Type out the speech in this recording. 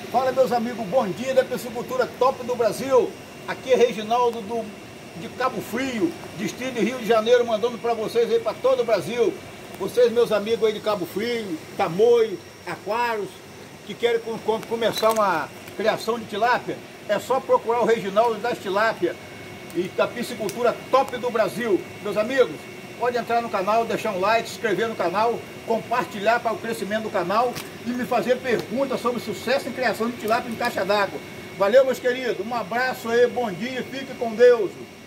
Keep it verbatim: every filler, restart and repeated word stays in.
Fala, meus amigos, bom dia da piscicultura top do Brasil. Aqui é Reginaldo do, de Cabo Frio, distrito de Rio de Janeiro, mandando para vocês aí para todo o Brasil. Vocês, meus amigos aí de Cabo Frio, Tamoio, Aquários, que querem com, com, começar uma criação de tilápia, é só procurar o Reginaldo das Tilápia e da piscicultura top do Brasil. Meus amigos, pode entrar no canal, deixar um like, se inscrever no canal, compartilhar para o crescimento do canal e me fazer perguntas sobre sucesso em criação de tilápia em caixa d'água. Valeu, meus queridos, um abraço aí, bom dia, fique com Deus.